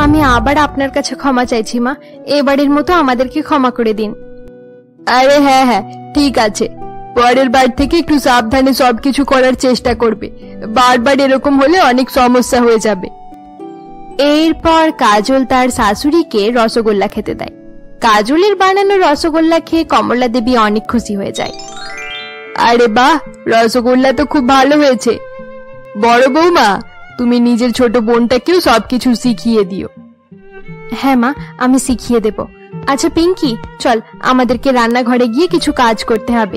আমি আবার আপনার কাছে ক্ষমা চাইছি মা, এবারের মতো আমাদেরকে ক্ষমা করে দিন। আরে হ্যাঁ হ্যাঁ ঠিক আছে, পরের বার থেকে একটু সাবধানে সবকিছু করার চেষ্টা করবে, বারবার এরকম হলে অনেক সমস্যা হয়ে যাবে। এরপর কাজল তার শাশুড়িকে রসগোল্লা খেতে দেয়। কাজলের বানানো রসগোল্লা খেয়ে কমলা দেবী অনেক খুশি হয়ে যায়। আরে বাহ, রসগোল্লা তো খুব ভালো হয়েছে। বড় বৌমা, তুমি নিজের ছোট বোনটাকেও সবকিছু শিখিয়ে দিও। হ্যাঁ মা, আমি শিখিয়ে দেব। আচ্ছা পিঙ্কি, চল আমাদেরকে রান্নাঘরে গিয়ে কিছু কাজ করতে হবে।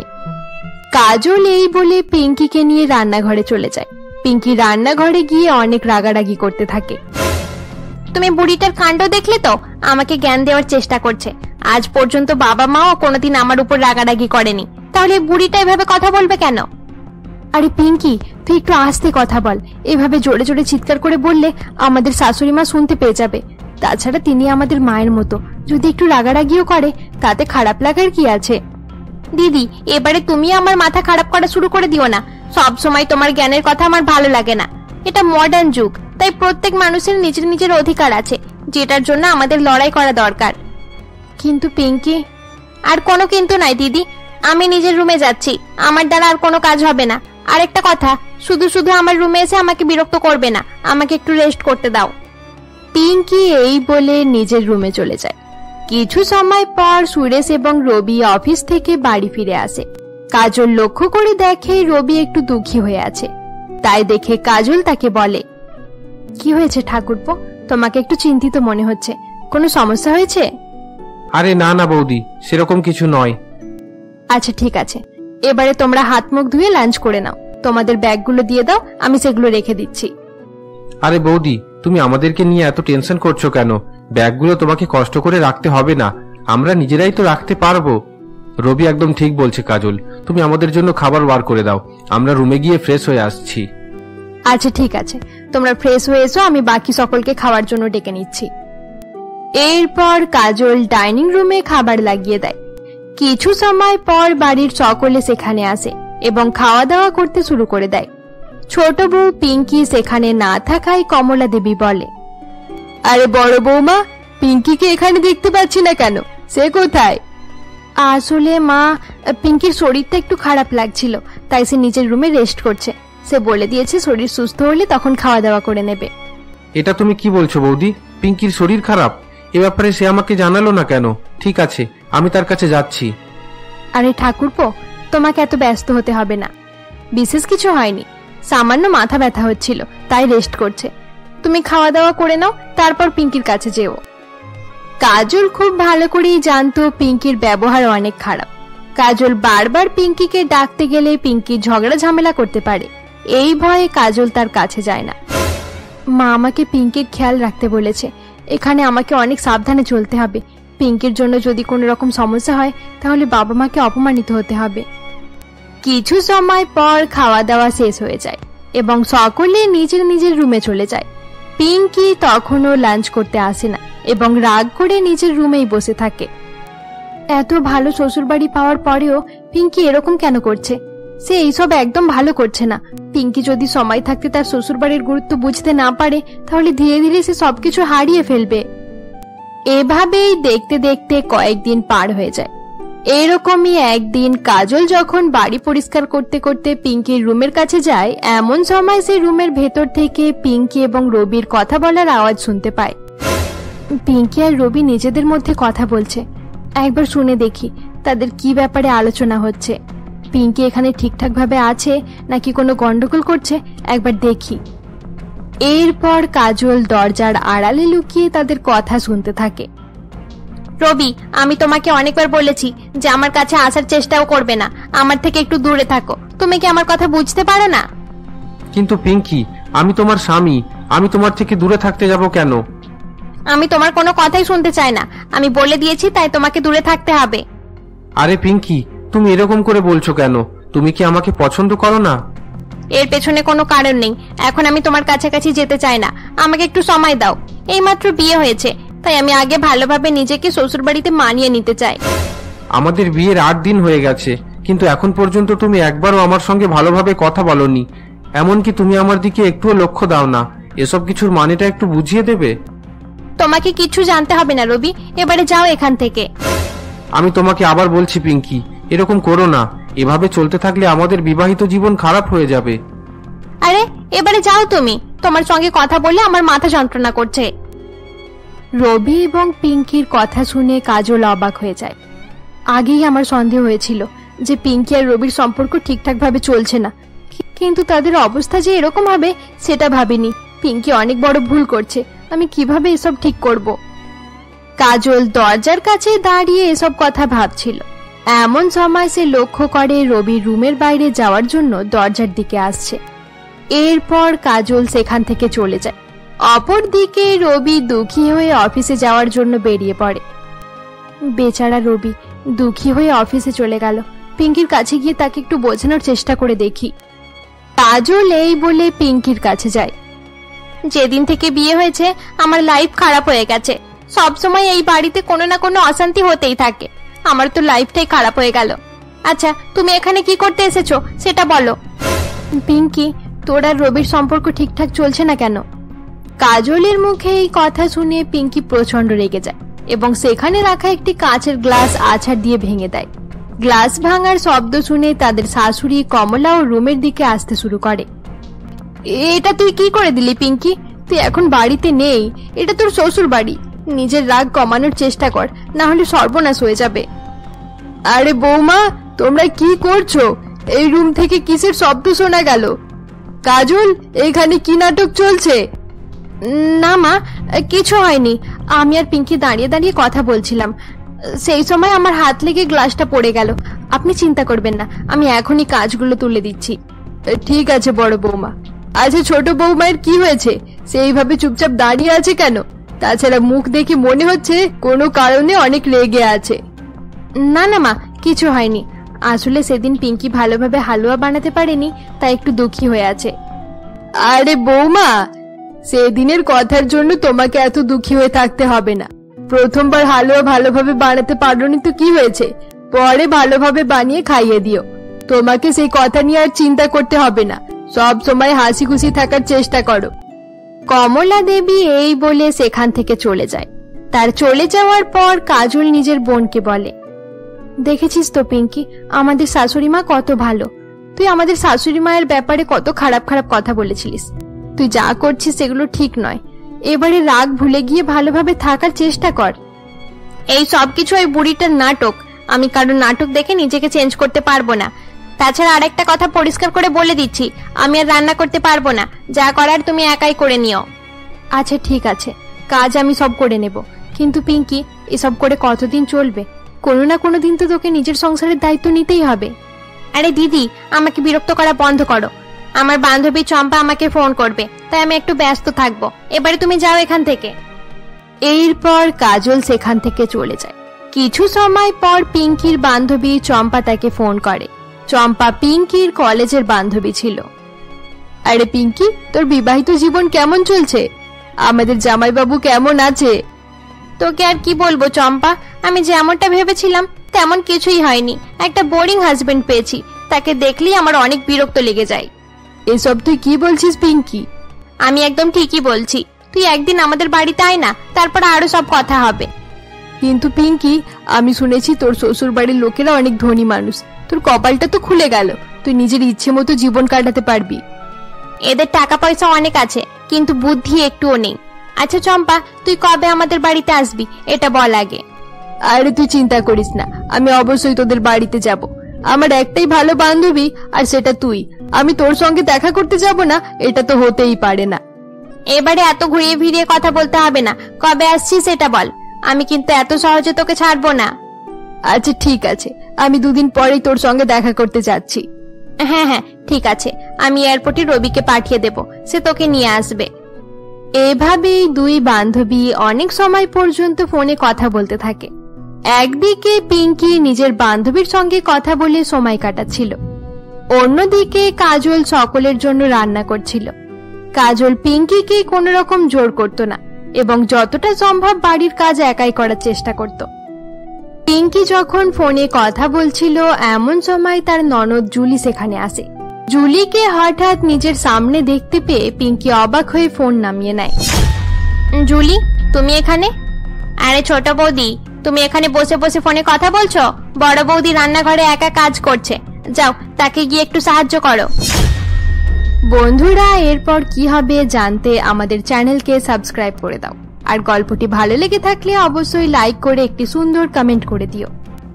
কাজল এই বলে পিঙ্কিকে নিয়ে রান্নাঘরে চলে যায়। পিঙ্কি রান্নাঘরে গিয়ে অনেক রাগারাগি করতে থাকে। তুমি বুড়িটার কাণ্ড দেখলে তো, আমাকে জ্ঞান দেওয়ার চেষ্টা করছে। আজ পর্যন্ত বাবা মাও কোনোদিন আমার উপর রাগারাগি করেনি, তাহলে বুড়িটা এভাবে কথা বলবে কেন? আরে পিঙ্কি, তুই একটু আস্তে কথা বল। এভাবে জোরে জোরে চিৎকার করে বললে আমাদের শাশুড়ি মা শুনতে পেয়ে যাবে। তাছাড়া তিনি আমাদের মায়ের মতো, যদি একটু রাগারাগিও করে তাতে খারাপ লাগার কি আছে? দিদি, এবারে তুমি আমার মাথা খারাপ করা শুরু করে দিও না। সব সময় তোমার জ্ঞানের কথা আমার ভালো লাগে না। এটা মডার্ন যুগ, তাই প্রত্যেক মানুষের নিজের নিজের অধিকার আছে, যেটার জন্য আমাদের লড়াই করা দরকার। কিন্তু পিঙ্কি, আর কোনো কিন্তু নাই দিদি, আমি নিজের রুমে যাচ্ছি, আমার দ্বারা আর কোনো কাজ হবে না। আরেকটা কথা, শুধু শুধু আমার রুমে এসে আমাকে বিরক্ত করবে না, আমাকে একটু রেস্ট করতে দাও। পিঙ্কি এই বলে নিজের রুমে চলে যায়। কিছু সময় পর সুরেশ এবং রবি অফিস থেকে বাড়ি ফিরে আসে। কাজল লক্ষ্য করে দেখে রবি একটু দুঃখী হয়ে আছে। তাই দেখে কাজল তাকে বলে, কি হয়েছে ঠাকুরপো, তোমাকে একটু চিন্তিত মনে হচ্ছে, কোনো সমস্যা হয়েছে? আরে না না বৌদি, সেরকম কিছু নয়। আচ্ছা ঠিক আছে, এবারে তোমরা হাত মুখ ধুয়ে লাঞ্চ করে নাও। তোমাদের ব্যাগগুলো দিয়ে দাও, আমি সেগুলো রেখে দিচ্ছি। আরে বৌদি, তুমি আমাদেরকে নিয়ে এত টেনশন করছো কেন? ব্যাগগুলো তোমাকে কষ্ট করে রাখতে হবে না, আমরা নিজেরাই তো রাখতে পারবো। রবি একদম ঠিক বলছে কাজল, তুমি আমাদের জন্য খাবার বার করে দাও, আমরা রুমে গিয়ে ফ্রেশ হয়ে আসছি। আচ্ছা ঠিক আছে, তোমরা ফ্রেশ হয়ে এসো, আমি বাকি সকলকে খাওয়ার জন্য ডেকে নিচ্ছি। এরপর কাজল ডাইনিং রুমে খাবার লাগিয়ে দেয়। কিছু সময় পর বাড়ির সকলে সেখানে আসে এবং খাওয়া দাওয়া করতে শুরু করে দেয়। ছোট বউ পিঙ্কি সেখানে না থাকায় কমলা দেবী বলে, আরে বড় বৌমা, পিঙ্কিকে এখানে দেখতে পাচ্ছি না কেন, সে কোথায়? আসলে মা, পিঙ্কির শরীরটা একটু খারাপ লাগছিল, তাই সে নিজের রুমে রেস্ট করছে। সে বলে দিয়েছে শরীর সুস্থ হলে তখন খাওয়া দাওয়া করে নেবে। এটা তুমি কি বলছো বৌদি? পিঙ্কির শরীর খারাপ? এ ব্যাপারে সে আমাকে জানালো না কেন? ঠিক আছে, আমি তার কাছে যাচ্ছি। আরে ঠাকুরপো, তোমাকে এত ব্যস্ত হতে হবে না, বিশেষ কিছু হয়নি, সামান্য মাথা ব্যথা হচ্ছিল তাই রেস্ট করছে। তুমি খাওয়া দাওয়া করে নাও, তারপর পিঙ্কির কাছে যেও। কাজল খুব ভালো করেই জানতো পিঙ্কির ব্যবহার অনেক খারাপ। কাজল বারবার পিঙ্কিকে ডাকতে গেলে পিঙ্কি ঝগড়া ঝামেলা করতে পারে, এই ভয়ে কাজল তার কাছে যায় না। মা আমাকে পিঙ্কির খেয়াল রাখতে বলেছে, এখানে আমাকে অনেক সাবধানে চলতে হবে। পিঙ্কির জন্য যদি কোনো রকম সমস্যা হয় তাহলে বাবা মাকে অপমানিত হতে হবে। কিছু সময় পর খাওয়া দাওয়া শেষ হয়ে যায় এবং সকলে নিজের নিজের রুমে চলে যায়। পিঙ্কি তখনও লাঞ্চ করতে আসে না এবং রাগ করে নিজের রুমেই বসে থাকে। এত ভালো শ্বশুরবাড়ি পাওয়ার পরেও পিঙ্কি এরকম কেন করছে? সে এইসব একদম ভালো করছে না। পিঙ্কি যদি সময় থাকতে তার শ্বশুরবাড়ির গুরুত্ব বুঝতে না পারে তাহলে ধীরে ধীরে সে সবকিছু হারিয়ে ফেলবে। এভাবেই দেখতে দেখতে কয়েকদিন পার হয়ে যায়। এরকমই একদিন কাজল যখন বাড়ি পরিষ্কার করতে করতে পিঙ্কির রুমের কাছে যায়, এমন সময় সে রুমের ভেতর থেকে পিঙ্কি এবং রবির কথা বলার আওয়াজ শুনতে পায়। পিঙ্কি আর রবি নিজেদের মধ্যে কথা বলছে, একবার শুনে দেখি তাদের কি ব্যাপারে আলোচনা হচ্ছে। পিঙ্কি এখানে ঠিকঠাক ভাবে আছে নাকি কোনো গন্ডগোল করছে, একবার দেখি। এরপর কাজল দরজার আড়ালে লুকিয়ে তাদের কথা শুনতে থাকে। রবি, আমি তোমাকে অনেকবার বলেছি যে আমার কাছে আসার চেষ্টাও করবে না, আমার থেকে একটু দূরে থাকো। তুমি কি আমার কথা বুঝতে পারো না? কিন্তু পিঙ্কি, আমি তোমার স্বামী, আমি তোমার থেকে দূরে থাকতে যাব কেন? আমি তোমার কোনো কথাই শুনতে চাই না, আমি বলে দিয়েছি তাই তোমাকে দূরে থাকতে হবে। আরে পিঙ্কি, তুমি এরকম করে বলছো কেন? তুমি কি আমাকে পছন্দ করো না? এর পেছনে কোনো কারণ নেই, এখন আমি তোমার কাছাকাছি যেতে চাই না, আমাকে একটু সময় দাও। এইমাত্র বিয়ে হয়েছে, তাই আমি আগে ভালোভাবে নিজেকে শ্বশুরবাড়িতে মানিয়ে নিতে চাই। আমাদের বিয়ের 8 দিন হয়ে গেছে, কিন্তু এখন পর্যন্ত তুমি একবারও আমার সঙ্গে ভালোভাবে কথা বলনি, এমনকি তুমি আমার দিকে একটুও লক্ষ্য দাও না। এসব কিছুর মানেটা একটু বুঝিয়ে দেবে? তোমাকে কিছু জানতে হবে না রবি, এবারে যাও এখান থেকে। আমি তোমাকে আবার বলছি পিঙ্কি, এরকম করো না। এভাবে চলতে থাকলে আমাদের বিবাহিত জীবন খারাপ হয়ে যাবে। আরে এবারে যাও তুমি, তোমার সঙ্গে কথা বললে আমার মাথা যন্ত্রণা করছে। রবি এবং পিঙ্কির কথা শুনে কাজল অবাক হয়ে যায়। আগেই আমার সন্দেহ হয়েছিল যে পিঙ্কি আর রবির সম্পর্ক ঠিকঠাক ভাবে চলছে না, কিন্তু তাদের অবস্থা যে এরকম হবে সেটা ভাবিনি। পিঙ্কি অনেক বড় ভুল করছে, আমি কিভাবে এসব ঠিক করব? কাজল দরজার কাছে দাঁড়িয়ে এসব কথা ভাবছিল। এমন সময় সে লক্ষ্য করে রবি রুমের বাইরে যাওয়ার জন্য দরজার দিকে আসছে। এরপর কাজল সেখান থেকে চলে যায়। অপরদিকে রবি দুঃখী হয়ে অফিসে যাওয়ার জন্য বেরিয়ে পড়ে। বেচারা রবি দুঃখী হয়ে অফিসে চলে গেল। পিঙ্কির কাছে গিয়ে তাকে একটু বোঝানোর চেষ্টা করে দেখি। কাজল এই বলে পিঙ্কির কাছে যায়। যেদিন থেকে বিয়ে হয়েছে আমার লাইফ খারাপ হয়ে গেছে। সবসময় এই বাড়িতে কোনো না কোনো অশান্তি হতেই থাকে। আমার তো লাইফটাই খারাপ হয়ে গেল। আচ্ছা তুমি এখানে কি করতে এসেছো সেটা বলো। পিঙ্কি, তোর আর রবির সম্পর্ক ঠিকঠাক চলছে না কেন? কাজলের মুখে এই কথা শুনে পিঙ্কি প্রচন্ড রেগে যায় এবং সেখানে রাখা একটি কাঁচের গ্লাস আছাড় দিয়ে ভেঙে দেয়। গ্লাস ভাঙার শব্দ শুনে তাদের শাশুড়ি কমলা ও রুমের দিকে আসতে শুরু করে। এটা তুই কি করে দিলি পিঙ্কি? তুই এখন বাড়িতে নেই, এটা তোর শ্বশুর বাড়ি। নিজের রাগ কমানোর চেষ্টা কর, না হলে সর্বনাশ হয়ে যাবে। আরে বৌমা, তোমরা কি করছো? এই রুম থেকে কিসের শব্দ শোনা গেল? কাজল, এখানে কি নাটক চলছে? না মা, কিছু হয়নি। আমি আর পিঙ্কি দাঁড়িয়ে দাঁড়িয়ে কথা বলছিলাম, সেই সময় আমার হাত লেগে গ্লাসটা পড়ে গেল। আপনি চিন্তা করবেন না, আমি এখনই কাজগুলো তুলে দিচ্ছি। ঠিক আছে বড় বৌমা। আচ্ছা ছোট বৌমায়ের কি হয়েছে? সেইভাবে চুপচাপ দাঁড়িয়ে আছে কেন? তাছাড়া মুখ দেখে মনে হচ্ছে কোনো কারণে অনেক রেগে আছে। না না মা, কিছু হয়নি। আসলে সেদিন পিঙ্কি ভালোভাবে হালুয়া বানাতে পারেনি, তাই একটু দুঃখী হয়ে আছে। আরে বৌমা, সেদিনের কথার জন্য তোমাকে এত দুঃখী হয়ে থাকতে হবে না। প্রথমবার হালুয়া ভালোভাবে বানাতে পারোনি তো কি হয়েছে, পরে ভালোভাবে বানিয়ে খাইয়ে দিও। তোমাকে সেই কথা নিয়ে আর চিন্তা করতে হবে না। সব সময় হাসি খুশি থাকার চেষ্টা করো। কমলা দেবী এই বলে সেখান থেকে চলে যায়। তার চলে যাওয়ার পর কাজল নিজের বোনকে বলে, দেখেছিস তো পিঙ্কি, আমাদের শাশুড়ি মা কত ভালো। তুই আমাদের শাশুড়ি মায়ের ব্যাপারে কত খারাপ খারাপ কথা বলেছিলিস। তুই যা করছিস সেগুলো ঠিক নয়। এবারে রাগ ভুলে গিয়ে ভালোভাবে থাকার চেষ্টা কর। এই সবকিছু ওই বুড়িটার নাটক। আমি কারোর নাটক দেখে নিজেকে চেঞ্জ করতে পারবো না। তাছাড়া আরেকটা কথা পরিষ্কার করে বলে দিচ্ছি, আমি আর রান্না করতে পারবো না। যা করার তুমি একাই করে নিও। আচ্ছা ঠিক আছে, কাজ আমি সব করে নেব। কিন্তু পিঙ্কি, এসব করে কতদিন চলবে? কোনো না কোনো দিন তো তোকে নিজের সংসারের দায়িত্ব নিতেই হবে। আরে দিদি, আমাকে বিরক্ত করা বন্ধ করো। আমার বান্ধবী চম্পা আমাকে ফোন করবে, তাই আমি একটু ব্যস্ত থাকবো। এবারে তুমি যাও এখান থেকে। এরপর কাজল সেখান থেকে চলে যায়। কিছু সময় পর পিঙ্কির বান্ধবী চম্পা তাকে ফোন করে। চম্পা পিঙ্কির কলেজের বান্ধবী ছিল। আরে পিঙ্কি, তোর বিবাহিত জীবন কেমন চলছে? আমাদের জামাইবাবু কেমন আছে? তোকে আর কি বলবো চম্পা, আমি যেমনটা ভেবেছিলাম তেমন কিছুই হয়নি। একটা বোরিং হাজবেন্ড পেয়েছি, তাকে দেখলেই আমার অনেক বিরক্ত লেগে যায়। এসব তুই কি বলছিস পিঙ্কি? আমি একদম ঠিকই বলছি। তুই একদিন আমাদের বাড়িতে আয় না, তারপর আরো সব কথা হবে। কিন্তু পিঙ্কি, আমি শুনেছি তোর শ্বশুর বাড়ির লোকেরা অনেক ধনী মানুষ। তোর কপালটা তো খুলে গেল, তুই নিজের ইচ্ছে মতো জীবন কাটাতে পারবি। এদের টাকা পয়সা অনেক আছে, কিন্তু বুদ্ধি একটুও নেই। আচ্ছা চম্পা, তুই কবে আমাদের বাড়িতে আসবি এটা বল আগে। আরে তুই চিন্তা করিস না, আমি অবশ্যই তোদের বাড়িতে যাব। আমার একটাই ভালো বান্ধবী, আর সেটা তুই। আমি তোর সঙ্গে দেখা করতে যাব না, এটা তো হতেই পারে না। এবারে এত ঘুরিয়ে ফিরিয়ে কথা বলতে হবে না, কবে আসছিস সেটা বল। আমি কিন্তু এত সহজে তোকে ছাড়বো না। আচ্ছা ঠিক আছে, আমি 2 দিন পরেই তোর সঙ্গে দেখা করতে যাচ্ছি। হ্যাঁ হ্যাঁ ঠিক আছে, আমি এয়ারপোর্টে রবিকে পাঠিয়ে দেব, সে তোকে নিয়ে আসবে। এভাবেই দুই বান্ধবী অনেক সময় পর্যন্ত ফোনে কথা বলতে থাকে। একদিকে পিঙ্কি নিজের বান্ধবীর সঙ্গে কথা বলে সময় কাটাচ্ছিল, অন্যদিকে কাজল সকলের জন্য রান্না করছিল। কাজল পিঙ্কিকে কোনো রকম জোর করত না এবং যতটা সম্ভব বাড়ির কাজ একাই করার চেষ্টা করত। পিঙ্কি যখন ফোনে কথা বলছিল এমন সময় তার ননদ জুলি সেখানে আসে। জুলিকে হঠাৎ নিজের সামনে দেখতে পেয়ে পিঙ্কি অবাক হয়ে ফোন নামিয়ে নেয়। জুলি, তুমি এখানে? আরে ছোট বৌদি, তুমি এখানে বসে বসে ফোনে কথা বলছো? বড় বৌদি রান্নাঘরে একা কাজ করছে, যাও তাকে গিয়ে একটু সাহায্য করো। বন্ধুরা, এরপর কি হবে জানতে আমাদের চ্যানেলকে সাবস্ক্রাইব করে দাও, আর গল্পটি ভালো লেগে থাকলে অবশ্যই লাইক করে একটি সুন্দর কমেন্ট করে দিও।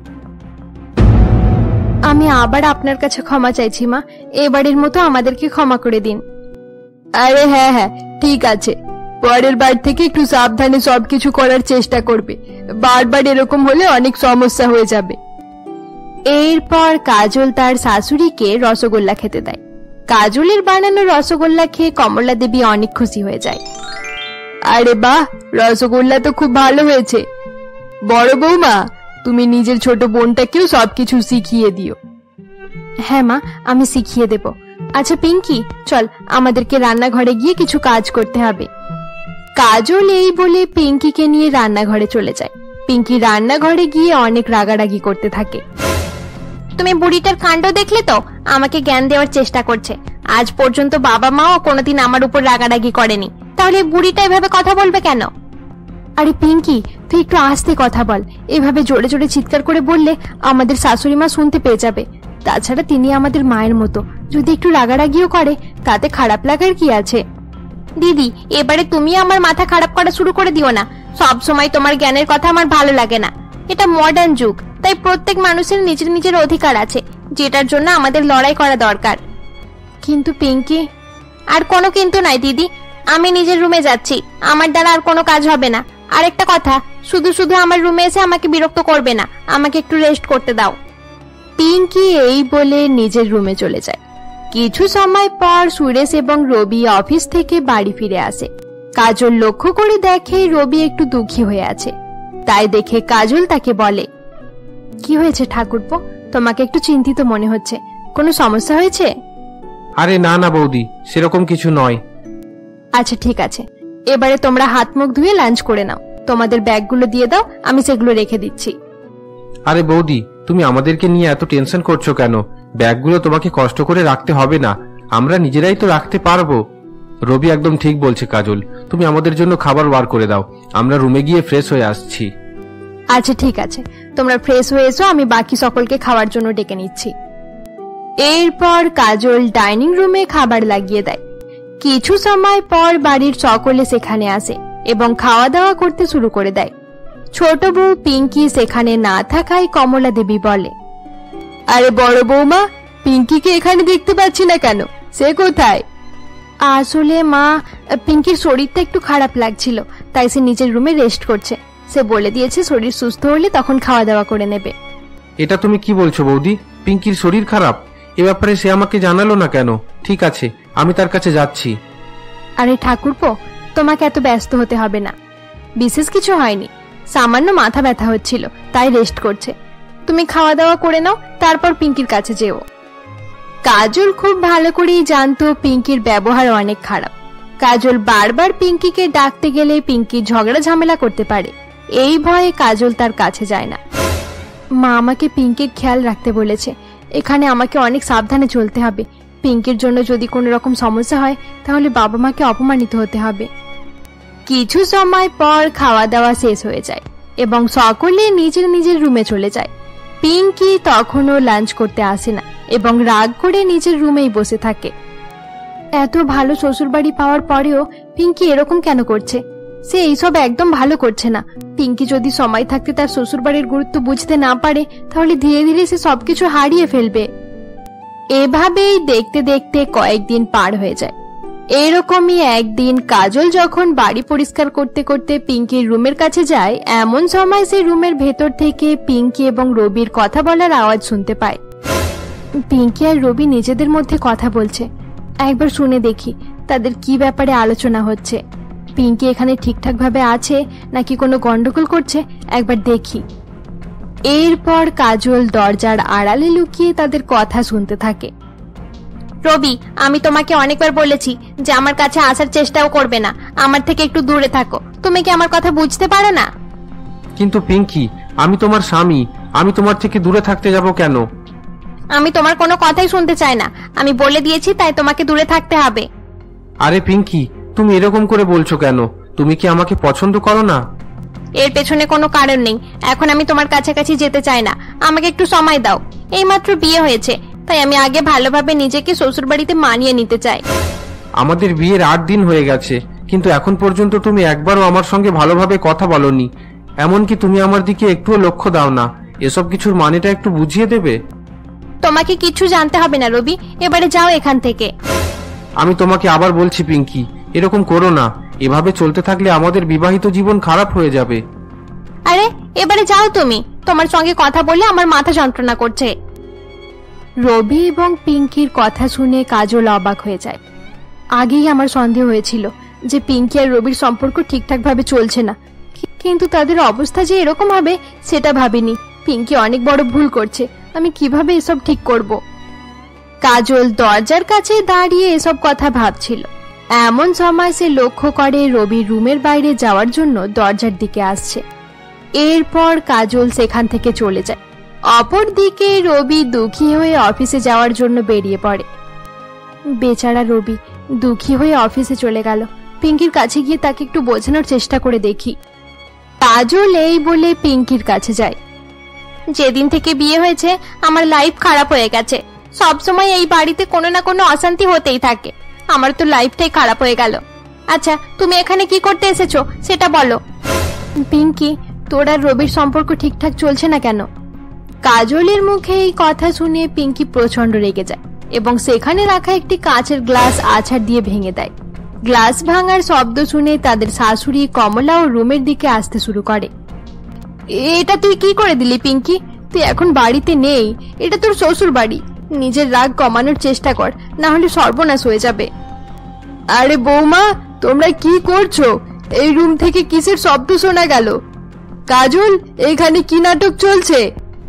আমি আবার আপনার কাছে ক্ষমা চাইছি মা, এবারের মতো আমাদেরকে ক্ষমা করে দিন। আরে হ্যাঁ হ্যাঁ, ঠিক আছে, পরের বার থেকে একটু সাবধানে সবকিছু করার চেষ্টা করবে, বারবার এরকম হলে অনেক সমস্যা হয়ে যাবে। এরপর কাজল তার শাশুড়িকে রসগোল্লা খেতে দেয়। কাজলের বানানো রসগোল্লা খেয়ে কমলা দেবী অনেক খুশি হয়ে যায়। আরে বাহ, রসগোল্লা তো খুব ভালো হয়েছে। বড় বৌমা, তুমি নিজের ছোট বোনটাকেও সবকিছু শিখিয়ে দিও। হ্যাঁ মা, আমি শিখিয়ে দেব। আচ্ছা পিঙ্কি, চল আমাদেরকে রান্নাঘরে গিয়ে কিছু কাজ করতে হবে। কাজল এই বলে পিঙ্কিকে নিয়ে রান্নাঘরে চলে যায়। পিঙ্কি রান্নাঘরে গিয়ে অনেক রাগারাগি করতে থাকে। তুমি বুড়িটার কাণ্ড দেখলে তো? আমাকে জ্ঞান দেওয়ার চেষ্টা করছে। আজ পর্যন্ত বাবা মাও কোনোদিন আমার উপর রাগারাগি করেনি, তাহলে বুড়িটা এভাবে কথা বলবে কেন? আরে পিঙ্কি, তুই একটু আস্তে কথা বল। এভাবে জোরে জোরে চিৎকার করে বললে আমাদের শাশুড়ি মা শুনতে পেয়ে যাবে। তাছাড়া তিনি আমাদের মায়ের মতো, যদি একটু রাগারাগিও করে তাতে খারাপ লাগার কি আছে? দিদি, এবারে তুমি আমার মাথা খারাপ করা শুরু করে দিও না। সব সময় তোমার জ্ঞানের কথা আমার ভালো লাগে না। এটা মডার্ন যুগ, তাই প্রত্যেক মানুষের নিজের নিজের অধিকার আছে, যেটার জন্য আমাদের লড়াই করা দরকার। কিন্তু পিঙ্কি। আর কোনো কিন্তু নাই দিদি, আমি নিজের রুমে যাচ্ছি, আমার দ্বারা আর কোনো কাজ হবে না। আর একটা কথা, শুধু শুধু আমার রুমে এসে আমাকে বিরক্ত করবে না, আমাকে একটু রেস্ট করতে দাও। পিঙ্কি এই বলে নিজের রুমে চলে যায়। কিছু সময় পর সুরেশ এবং রবি অফিস থেকে বাড়ি ফিরে আসে। কাজল লক্ষ্য করে দেখে রবি একটু দুঃখী হয়ে আছে। তাই দেখে কাজল তাকে বলে, কি হয়েছে ঠাকুরপো, তোমাকে একটু চিন্তিত মনে হচ্ছে, কোনো সমস্যা হয়েছে? আরে না না বৌদি, সেরকম কিছু নয়। আচ্ছা ঠিক আছে, এবারে তোমরা হাত মুখ ধুয়ে লাঞ্চ করে নাও। তোমাদের ব্যাগগুলো দিয়ে দাও, আমি সেগুলো রেখে দিচ্ছি। আরে বৌদি, তুমি আমাদেরকে নিয়ে এত টেনশন করছো কেন? ব্যাগগুলো তোমাকে কষ্ট করে রাখতে হবে না, আমরা নিজেরাই তো রাখতে পারবো। রবি একদম ঠিক বলছে কাজল, তুমি আমাদের জন্য খাবার বার করে দাও, আমরা রুমে গিয়ে ফ্রেশ হয়ে আসছি। আচ্ছা ঠিক আছে, তোমরা ফ্রেশ হয়ে এসো, আমি বাকি সকলকে খাওয়ার জন্য ডেকে নিচ্ছি। এরপর কাজল ডাইনিং রুমে খাবার লাগিয়ে দেয়। কিছু সময় পর বাড়ির সকলে সেখানে আসে এবং খাওয়া দাওয়া করতে শুরু করে দেয়। ছোট বউ পিঙ্কি সেখানে না থাকায় কমলা দেবী বলে, আরে বড় বৌমা, পিঙ্কিকে এখানে দেখতে পাচ্ছি না কেন, সে কোথায়? আসলে মা, পিঙ্কির শরীরটা একটু খারাপ লাগছিল, তাই সে নিজের রুমে রেস্ট করছে। সে বলে দিয়েছে শরীর সুস্থ হলে তখন খাওয়া দাওয়া করে নেবে। এটা তুমি কি বলছো বৌদি? পিঙ্কির শরীর খারাপ? এ ব্যাপারে সে আমাকে জানালো না কেন? ঠিক আছে, আমি তার কাছে যাচ্ছি। আরে ঠাকুরপো, তোমাকে এত ব্যস্ত হতে হবে না, বিশেষ কিছু হয়নি, সামান্য মাথা ব্যথা হচ্ছিল, তাই রেস্ট করছে। তুমি খাওয়া দাওয়া করে নাও, তারপর পিঙ্কির কাছে যেও। কাজল খুব ভালো করেই জানতো পিঙ্কির ব্যবহার অনেক খারাপ। কাজল বারবার পিঙ্কিকে ডাকতে গেলে পিঙ্কি ঝগড়া ঝামেলা করতে পারে, এই ভয়ে কাজল তার কাছে যায় না। মা আমাকে পিঙ্কির খেয়াল রাখতে বলেছে, এখানে আমাকে অনেক সাবধানে চলতে হবে। পিঙ্কির জন্য যদি কোনো রকম সমস্যা হয় তাহলে বাবা মাকে অপমানিত হতে হবে। কিছু সময় পর খাওয়া দাওয়া শেষ হয়ে যায় এবং সকলে নিজের নিজের রুমে চলে যায়। পিঙ্কি তখনও লাঞ্চ করতে আসে না এবং রাগ করে নিজের রুমেই বসে থাকে। এত ভালো শ্বশুরবাড়ি পাওয়ার পরেও পিঙ্কি এরকম কেন করছে? সে এইসব একদম ভালো করছে না। পিঙ্কি যদি সময় থাকতে তার শ্বশুরবাড়ির গুরুত্ব বুঝতে না পারে তাহলে ধীরে ধীরে সে সবকিছু হারিয়ে ফেলবে। এভাবেই দেখতে দেখতে কয়েকদিন পার হয়ে যায়। এরকমই একদিন কাজল যখন বাড়ি পরিষ্কার করতে করতে পিঙ্কির রুমের কাছে যায়, এমন সময় সে রুমের ভেতর থেকে পিঙ্কি এবং রবির কথা বলার আওয়াজ শুনতে পায়। পিঙ্কি আর রবি নিজেদের মধ্যে কথা বলছে, একবার শুনে দেখি তাদের কি ব্যাপারে আলোচনা হচ্ছে। পিঙ্কি এখানে ঠিকঠাক ভাবে আছে নাকি কোনো গন্ডগোল করছে, একবার দেখি। এরপর কাজল দরজার আড়ালে লুকিয়ে তাদের কথা শুনতে থাকে। রবি, আমি তোমাকে অনেকবার বলেছি যে আমার কাছে আসার চেষ্টাও করবে না, আমার থেকে একটু দূরে থাকো। তুমি কি আমার কথা বুঝতে পারো না? কিন্তু পিঙ্কি, আমি তোমার স্বামী, আমি তোমার থেকে দূরে থাকতে যাব কেন? আমি তোমার কোনো কথাই শুনতে চাই না, আমি বলে দিয়েছি, তাই তোমাকে দূরে থাকতে হবে। আরে পিঙ্কি, তুমি এরকম করে বলছো কেন? তুমি কি আমাকে পছন্দ করো না? এর পেছনে কোনো কারণ নেই। এখন আমি তোমার কাছাকাছি যেতে চাই না, আমাকে একটু সময় দাও। এইমাত্র বিয়ে হয়েছে, তাই আমি আগে ভালোভাবে নিজেকে শ্বশুর বাড়িতে মানিয়ে নিতে চাই। আমাদের বিয়ের 8 দিন হয়ে গেছে, কিন্তু এখন পর্যন্ত তুমি একবারও আমার সঙ্গে ভালোভাবে কথা বলনি। এমনকি তুমি আমার দিকে একটুও লক্ষ্য দাও না। এসব কিছুর মানেটা একটু বুঝিয়ে দেবে? তোমাকে কিছু জানতে হবে না রবি, এবারে যাও এখান থেকে। আমি তোমাকে আবার বলছি পিঙ্কি, এরকম করো না। এভাবে চলতে থাকলে আমাদের বিবাহিত জীবন খারাপ হয়ে যাবে। আরে এবারে যাও তুমি, তোমার সঙ্গে কথা বললে আমার মাথা যন্ত্রণা করছে। রবি এবং পিঙ্কির কথা শুনে কাজল অবাক হয়ে যায়। আগেই আমার সন্দেহ হয়েছিল যে পিঙ্কি আর রবির সম্পর্ক ঠিকঠাক ভাবে চলছে না, কিন্তু তাদের অবস্থা যে এরকম হবে সেটা ভাবিনি। পিঙ্কি অনেক বড় ভুল করছে, আমি কিভাবে এসব ঠিক করব? কাজল দরজার কাছে দাঁড়িয়ে এসব কথা ভাবছিল। এমন সময় সে লক্ষ্য করে রবি রুমের বাইরে যাওয়ার জন্য দরজার দিকে আসছে। এরপর কাজল সেখান থেকে চলে যায়। অপরদিকে রবি দুঃখী হয়ে অফিসে যাওয়ার জন্য বেরিয়ে পড়ে। বেচারা রবি দুঃখী হয়ে অফিসে চলে গেল। পিঙ্কির কাছে গিয়ে তাকে একটু বোঝানোর চেষ্টা করে দেখি। কাজল এই বলে পিঙ্কির কাছে যায়। যেদিন থেকে বিয়ে হয়েছে আমার লাইফ খারাপ হয়ে গেছে। সবসময় এই বাড়িতে কোনো না কোনো অশান্তি হতেই থাকে। আমার তো লাইফটাই খারাপ হয়ে গেল। আচ্ছা, তুমি এখানে কি করতে এসেছো সেটা বলো। পিঙ্কি, তোর আর রবির সম্পর্ক ঠিকঠাক চলছে না কেন? কাজলের মুখে এই কথা শুনে পিঙ্কি প্রচন্ড রেগে যায় এবং সেখানে রাখা একটি কাঁচের গ্লাস আছাড় দিয়ে ভেঙে দেয়। গ্লাস ভাঙার শব্দ শুনে তাদের শাশুড়ি কমলা ও রুমের দিকে আসতে শুরু করে। এটা তুই কি করে দিলি পিঙ্কি? তুই এখন বাড়িতে নেই, এটা তোর শ্বশুর বাড়ি। নিজের রাগ কমানোর চেষ্টা কর, না হলে সর্বনাশ হয়ে যাবে। আরে বৌমা, তোমরা কি করছো? এই রুম থেকে কিসের শব্দ শোনা গেল? কাজল, এখানে কি নাটক চলছে?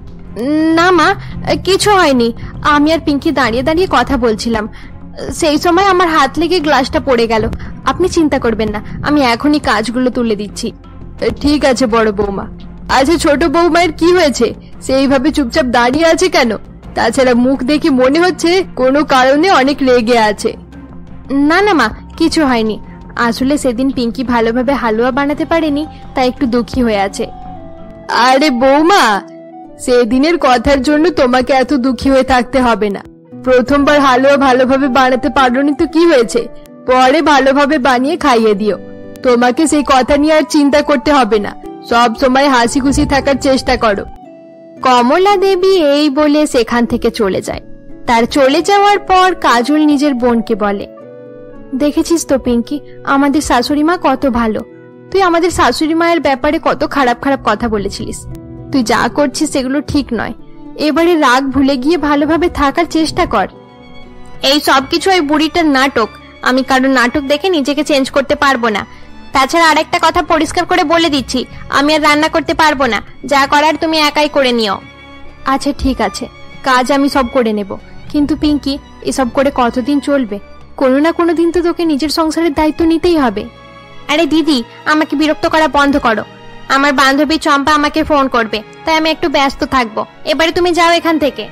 না মা, কিছু হয়নি। আমি আর পিঙ্কি দাঁড়িয়ে দাঁড়িয়ে কথা বলছিলাম, সেই সময় আমার হাত লেগে গ্লাসটা পড়ে গেল। আপনি চিন্তা করবেন না, আমি এখনই কাজগুলো তুলে দিচ্ছি। ঠিক আছে বড় বৌমা। আচ্ছা ছোট বৌমায়ের কি হয়েছে? সেইভাবে চুপচাপ দাঁড়িয়ে আছে কেন? তাছাড়া মুখ দেখে মনে হচ্ছে কোনো কারণে অনেক রেগে আছে। না না মা, কিছু হয়নি। আসলে সেদিন পিঙ্কি ভালোভাবে হালুয়া বানাতে পারেনি, তাই একটু দুঃখী হয়ে আছে। আরে বৌমা, সেদিনের কথার জন্য তোমাকে এত দুঃখী হয়ে থাকতে হবে না। প্রথমবার হালুয়া ভালোভাবে বানাতে পারোনি তো কি হয়েছে? পরে ভালোভাবে বানিয়ে খাইয়ে দিও। তোমাকে সেই কথা নিয়ে আর চিন্তা করতে হবে না। সব সময় হাসি খুশি থাকার চেষ্টা করো। কমলা দেবী এই বলে সেখান থেকে চলে যায়। তার চলে যাওয়ার পর কাজল নিজের বোনকে বলে, দেখেছিস তো পিঙ্কি, আমাদের শাশুড়ি মা কত ভালো। তুই আমাদের শাশুড়ি মায়ের ব্যাপারে কত খারাপ খারাপ কথা বলেছিলিস। তুই যা করছিস সেগুলো ঠিক নয়। এবারে রাগ ভুলে গিয়ে ভালোভাবে থাকার চেষ্টা কর। এই সবকিছু ওই বুড়িটার নাটক। আমি কারোর নাটক দেখে নিজেকে চেঞ্জ করতে পারবো না। তাছাড়া আরেকটা কথা পরিষ্কার করে বলে দিচ্ছি, আমি আর রান্না করতে পারবো না। যা করার তুমি একাই করে নিও। আচ্ছা ঠিক আছে, কাজ আমি সব করে নেব। কিন্তু পিঙ্কি, এসব করে কতদিন চলবে? কোনো না কোনো দিন তো তোকে নিজের সংসারের দায়িত্ব নিতেই হবে। আরে দিদি, আমাকে বিরক্ত করা বন্ধ করো। আমার বান্ধবী চম্পা আমাকে ফোন করবে, তাই আমি একটু ব্যস্ত থাকবো। এবারে তুমি যাও এখান থেকে।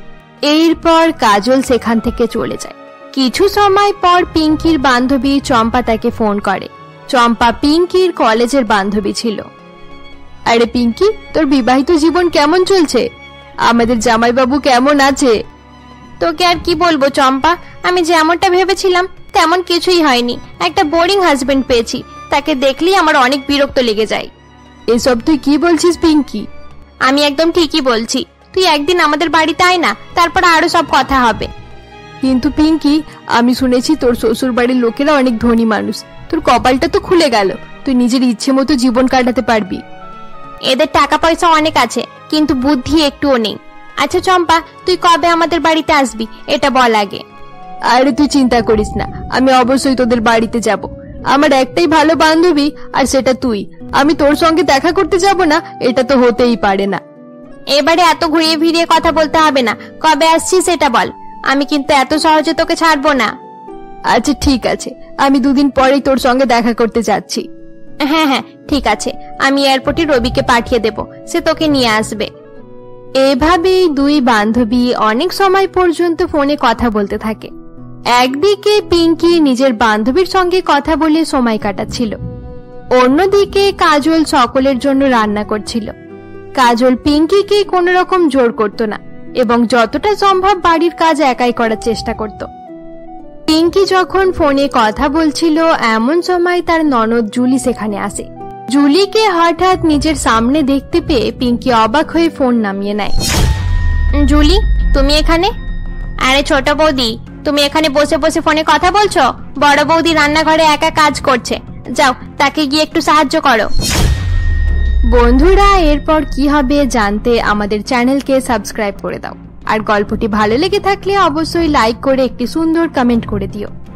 এরপর কাজল সেখান থেকে চলে যায়। কিছু সময় পর পিঙ্কির বান্ধবী চম্পা তাকে ফোন করে। চম্পা পিঙ্কির কলেজের বান্ধবী ছিল। আরে পিঙ্কি, তোর বিবাহিত জীবন কেমন চলছে? আমাদের জামাইবাবু কেমন আছে? তোকে আর কি বলবো চম্পা, আমি যেমনটা ভেবেছিলাম তেমন কিছুই হয়নি। একটা বোরিং হাজবেন্ড পেয়েছি, তাকে দেখলেই আমার অনেক বিরক্ত লেগে যায়। এসব তুই কি বলছিস পিঙ্কি? আমি একদম ঠিকই বলছি। তুই একদিন আমাদের বাড়িতে আয় না, তারপর আরো সব কথা হবে। কিন্তু পিঙ্কি, আমি শুনেছি তোর শ্বশুর বাড়ির লোকেরা অনেক ধনী মানুষ। তোর কপালটা তো খুলে গেল, তুই নিজের ইচ্ছে মতো জীবন কাটাতে পারবি। এদের টাকা পয়সা অনেক আছে, কিন্তু বুদ্ধি একটুও নেই। আচ্ছা চম্পা, তুই কবে আমাদের বাড়িতে আসবি এটা বল আগে। আরে তুই চিন্তা করিস না, আমি অবশ্যই তোদের বাড়িতে যাব। আমার একটাই ভালো বান্ধবী, আর সেটা তুই। আমি তোর সঙ্গে দেখা করতে যাব না, এটা তো হতেই পারে না। এবারে এত ঘুরিয়ে ফিরিয়ে কথা বলতে হবে না, কবে আসছিস সেটা বল। আমি কিন্তু এত সহজে তোকে ছাড়বো না। আচ্ছা ঠিক আছে, আমি 2 দিন পরেই তোর সঙ্গে দেখা করতে যাচ্ছি। হ্যাঁ হ্যাঁ ঠিক আছে, আমি এয়ারপোর্টে রবিকে পাঠিয়ে দেব, সে তোকে নিয়ে আসবে। এভাবেই 2 বান্ধবী অনেক সময় পর্যন্ত ফোনে কথা বলতে থাকে। একদিকে পিঙ্কি নিজের বান্ধবীর সঙ্গে কথা বলে সময় কাটাচ্ছিল। অন্যদিকে কাজল সকলের জন্য রান্না করছিল। কাজল পিঙ্কিকে কোনো রকম জোর করত না এবং যতটা সম্ভব বাড়ির কাজ একাই করার চেষ্টা করত। পিঙ্কি যখন ফোনে কথা বলছিল এমন সময় তার ননদ জুলি সেখানে আসে। জুলিকে হঠাৎ নিজের সামনে দেখতে পেয়ে পিঙ্কি অবাক হয়ে ফোন নামিয়ে নেয়। জুলি, তুমি এখানে? আরে ছোট বৌদি, তুমি এখানে বসে বসে ফোনে কথা বলছো? বড় বৌদি রান্নাঘরে একা কাজ করছে, যাও তাকে গিয়ে একটু সাহায্য করো। বন্ধুরা, এরপর কি হবে জানতে আমাদের চ্যানেলকে সাবস্ক্রাইব করে দাও, আর গল্পটি ভালো লেগে থাকলে অবশ্যই লাইক করে একটি সুন্দর কমেন্ট করে দিও।